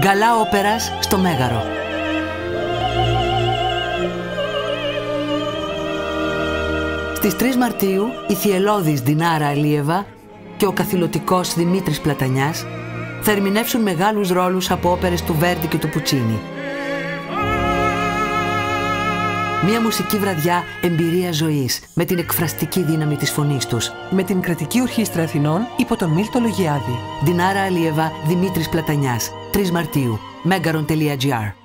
Γκαλά όπερας στο Μέγαρο. Στις 3 Μαρτίου η θυελλώδης Ντινάρα Αλίεβα και ο καθηλωτικός Δημήτρης Πλατανιάς θα ερμηνεύσουν μεγάλους ρόλους από όπερες του Βέρντι και του Πουτσίνι. Μια μουσική βραδιά εμπειρία ζωής, με την εκφραστική δύναμη της φωνής τους. Με την Κρατική Ορχήστρα Αθηνών υπό τον Μίλτο Λογιάδη. Ντινάρα Αλίεβα, Δημήτρης Πλατανιάς. 3 Μαρτίου. Megaron.gr